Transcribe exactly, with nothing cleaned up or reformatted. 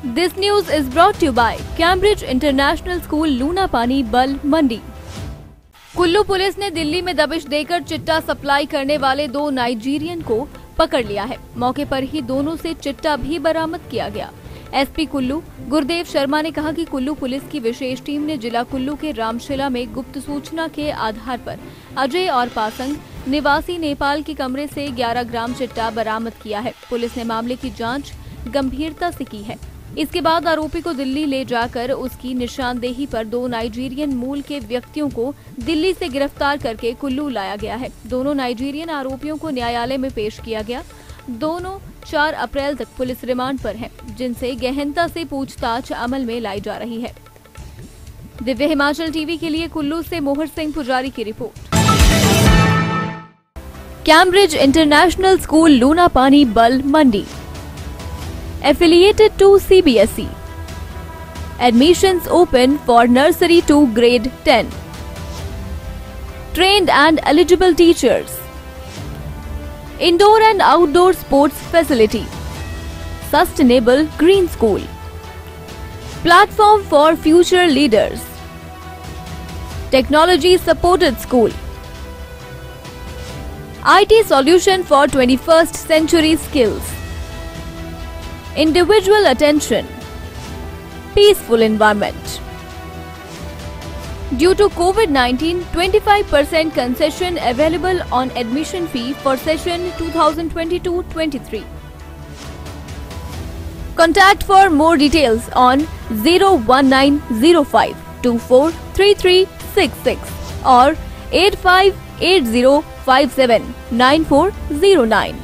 This news is brought to you by Cambridge International School, लूना पानी, बल, मंडी। Kullu police ने दिल्ली में दबिश देकर चिट्टा सप्लाई करने वाले दो नाइजीरियन को पकड़ लिया है। मौके पर ही दोनों से चिट्टा भी बरामद किया गया। एसपी कुल्लू गुरदेव शर्मा ने कहा कि कुल्लू पुलिस की विशेष टीम ने जिला कुल्लू के रामशिला में गुप्त सूचना के आधार पर अजय और पासंग निवासी नेपाल के कमरे से ग्यारह ग्राम चिट्टा बरामद किया है। पुलिस ने मामले की जांच गंभीरता से की है। इसके बाद आरोपी को दिल्ली ले जाकर उसकी निशानदेही पर दो नाइजीरियन मूल के व्यक्तियों को दिल्ली से गिरफ्तार करके कुल्लू लाया गया है। दोनों नाइजीरियन आरोपियों को न्यायालय में पेश किया गया। दोनों चार अप्रैल तक पुलिस रिमांड पर हैं, जिनसे गहनता से पूछताछ अमल में लाई जा रही है। दिव्य हिमाचल टीवी के लिए कुल्लू से मोहर सिंह पुजारी की रिपोर्ट। कैम्ब्रिज इंटरनेशनल स्कूल, लूना पानी, बल, मंडी। Affiliated to C B S E. Admissions open for nursery to grade ten. Trained and eligible teachers. Indoor and outdoor sports facility. Sustainable green school. Platform for future leaders. Technology supported school. I T solution for twenty-first century skills. Individual attention. Peaceful environment. Due to COVID nineteen, twenty-five percent concession available on admission fee for session twenty twenty-two twenty-three. Contact for more details on zero one nine zero five two four three three six six or eight five eight zero five seven nine four zero nine.